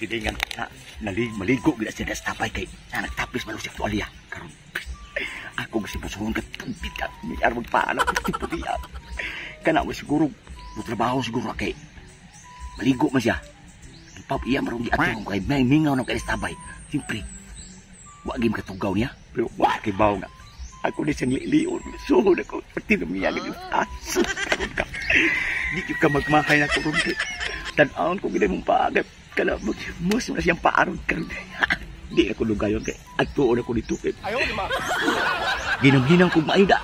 silingan na maligo gila siya sa tapay kay na nagtapis man siya tuwalya karon ako gusto pusuhon ka tubig ka ni arwag paana tipo diya kana mo siguro mo trabaho siguro kay maligo man siya pap iya marong giato kay may mingaw ng kay tabay simpre wa gim katugaw niya pero wa kay baw nga ako ni siyang lion suhod ako pati na miya ni aso di ka magmahay na ko ron tan-aon ko gid mong paagap kana mus na siyang paaron karon di ako lugayon kay atuon ako dito kay ayo di ma ginam-ginam ko maida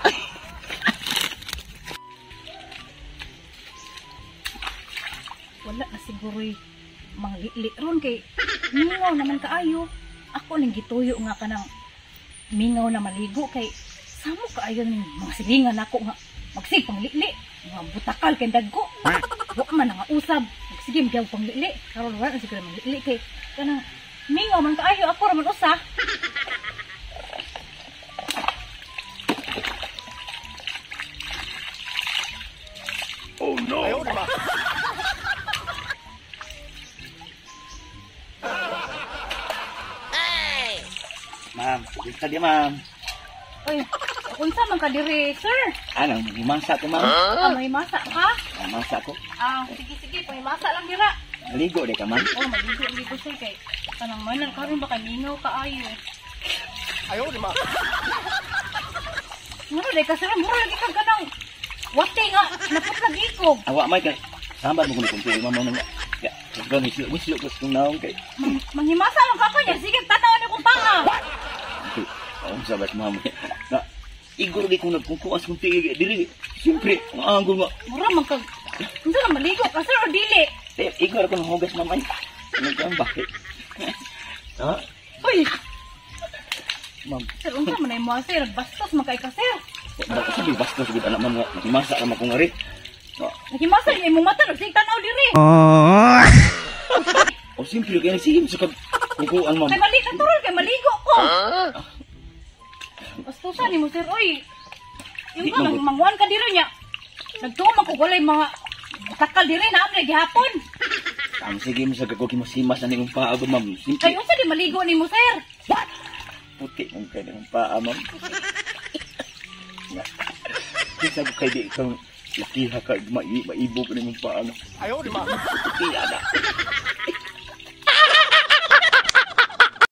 wala na siguro mga li ron kay mingaw naman kaayo ako ning gituyo nga kanang mingaw na maligo kay samo kaayo ning mga silingan ako nga magsig panglili nga butakal kay dagko wa man nga usab sige magyaw panglili karon wala na siguro manglili kay kanang mingaw man kaayo ako ra man usa oh no ayo di ba ma'am kita dia ma'am oy unsa man ka diri sir ano mimasa ko ma'am may masa ka masa ko sige pangimasa lang dira maligo de ka ma'am maligo sir kay kanang manan karon baka mingaw kaayo ayo di ma mura de ka sir mura lagi kag kanang wate nga naputlag ikog awa may ka sambat mo kun kay ma'am nga ya gani misyo ko kung naong kay manghimasa lang ka niya sige tanaw ni kung panga ang sabat ma'am na igor di ko nagkukuas kung tigil dili siyempre ang anggo nga mura man kag unsa na maligo ka sir o dili igor ko hugas mamay ano ka bakit ha oy ma'am sir unsa man ay mo sir bastos man kay ka sir bakit sabi bastos gud anak man nga masa ra man ko ngari nakimasa ni imong mata sig tanaw diri o simple kay sige sa kukuan ma'am kay mali ka turol kay maligo ko bastusan ni mo sir oy yung ka mangwan ka diri nya nagtuman ko walay mga takal diri na amre gihapon sige mo sa kagokimasimas na nimong paa ma'am simple kay unsa di maligo nimo sir puti mong kay nimong paa ma'am Kisa ko kay di ikaw lakiha ka maibog ni mong paano. Ayaw di ma. Iya na.